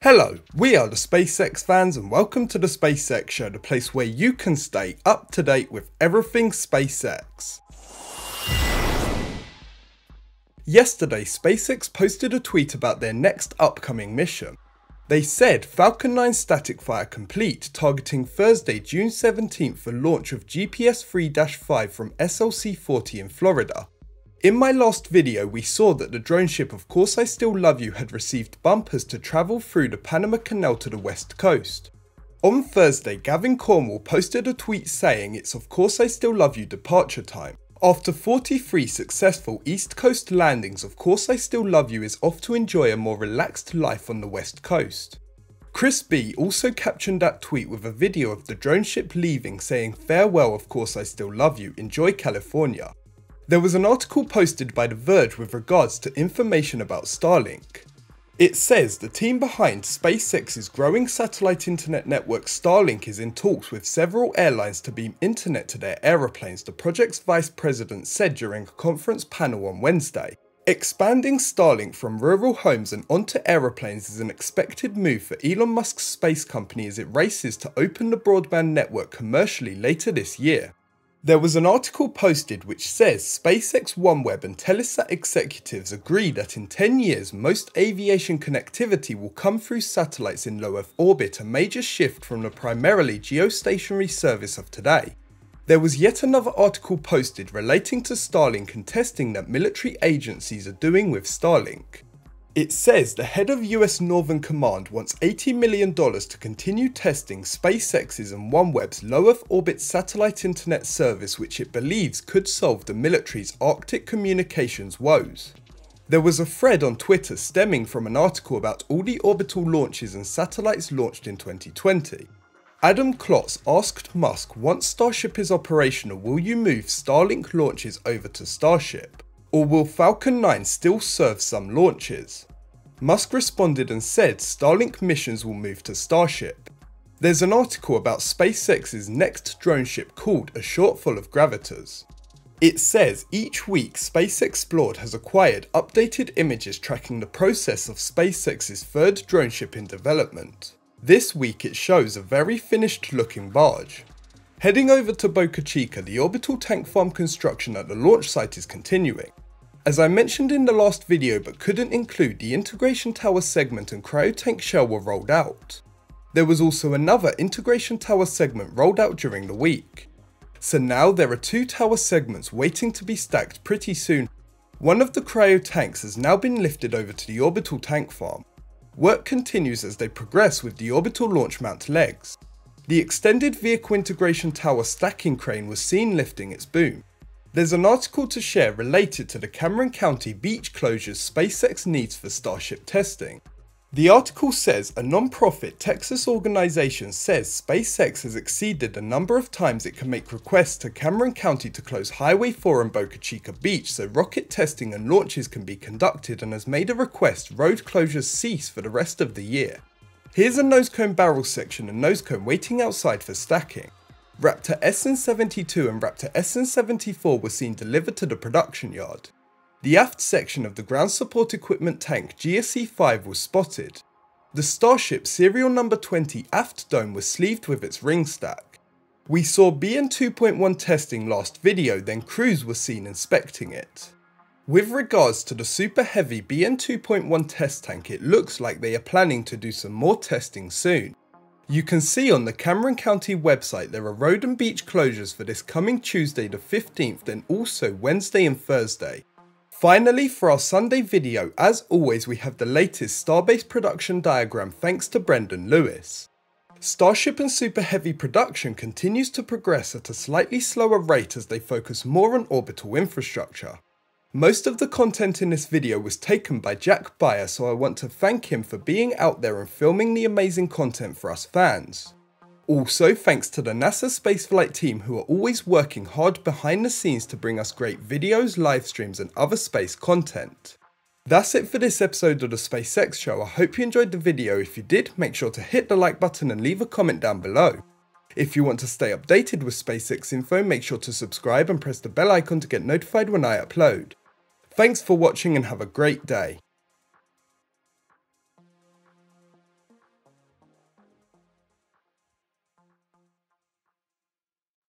Hello, we are the SpaceX fans and welcome to the SpaceX Show, the place where you can stay up to date with everything SpaceX. Yesterday, SpaceX posted a tweet about their next upcoming mission. They said Falcon 9 static fire complete, targeting Thursday, June 17th for launch of GPS 3-5 from SLC-40 in Florida. In my last video, we saw that the drone ship Of Course I Still Love You had received bumpers to travel through the Panama Canal to the west coast. On Thursday, Gavin Cornwall posted a tweet saying it's Of Course I Still Love You departure time. After 43 successful East Coast landings, Of Course I Still Love You is off to enjoy a more relaxed life on the west coast. Chris B also captioned that tweet with a video of the drone ship leaving, saying farewell Of Course I Still Love You, enjoy California. There was an article posted by The Verge with regards to information about Starlink. It says the team behind SpaceX's growing satellite internet network Starlink is in talks with several airlines to beam internet to their aeroplanes, the project's vice president said during a conference panel on Wednesday. Expanding Starlink from rural homes and onto aeroplanes is an expected move for Elon Musk's space company as it races to open the broadband network commercially later this year. There was an article posted which says SpaceX OneWeb and Telesat executives agree that in 10 years most aviation connectivity will come through satellites in low Earth orbit, a major shift from the primarily geostationary service of today. There was yet another article posted relating to Starlink and testing that military agencies are doing with Starlink. It says the head of US Northern Command wants $80 million to continue testing SpaceX's and OneWeb's low Earth orbit satellite internet service, which it believes could solve the military's Arctic communications woes. There was a thread on Twitter stemming from an article about all the orbital launches and satellites launched in 2020. Adam Klotz asked Musk, once Starship is operational, will you move Starlink launches over to Starship? Or will Falcon 9 still serve some launches? Musk responded and said Starlink missions will move to Starship. There's an article about SpaceX's next drone ship called A Shortfall of Gravitas. It says each week Space Explored has acquired updated images tracking the process of SpaceX's third drone ship in development. This week it shows a very finished looking barge. Heading over to Boca Chica, the orbital tank farm construction at the launch site is continuing. As I mentioned in the last video but couldn't include, the integration tower segment and cryotank shell were rolled out. There was also another integration tower segment rolled out during the week. So now there are two tower segments waiting to be stacked pretty soon. One of the cryotanks has now been lifted over to the orbital tank farm. Work continues as they progress with the orbital launch mount legs. The extended vehicle integration tower stacking crane was seen lifting its boom. There's an article to share related to the Cameron County beach closures SpaceX needs for Starship testing. The article says a non-profit Texas organization says SpaceX has exceeded the number of times it can make requests to Cameron County to close Highway 4 and Boca Chica Beach so rocket testing and launches can be conducted, and has made a request road closures cease for the rest of the year. Here's a nose cone barrel section and nose cone waiting outside for stacking. Raptor SN72 and Raptor SN74 were seen delivered to the production yard. The aft section of the ground support equipment tank GSE-5 was spotted. The Starship serial number 20 Aft Dome was sleeved with its ring stack. We saw BN2.1 testing last video, then crews were seen inspecting it. With regards to the Super Heavy BN2.1 test tank, it looks like they are planning to do some more testing soon. You can see on the Cameron County website there are road and beach closures for this coming Tuesday the 15th and also Wednesday and Thursday. Finally, for our Sunday video, as always, we have the latest Starbase production diagram thanks to Brendan Lewis. Starship and Super Heavy production continues to progress at a slightly slower rate as they focus more on orbital infrastructure. Most of the content in this video was taken by Jack Beyer, so I want to thank him for being out there and filming the amazing content for us fans. Also, thanks to the NASA spaceflight team who are always working hard behind the scenes to bring us great videos, live streams and other space content. That's it for this episode of the SpaceX Show. I hope you enjoyed the video. If you did, make sure to hit the like button and leave a comment down below. If you want to stay updated with SpaceX info, make sure to subscribe and press the bell icon to get notified when I upload. Thanks for watching and have a great day.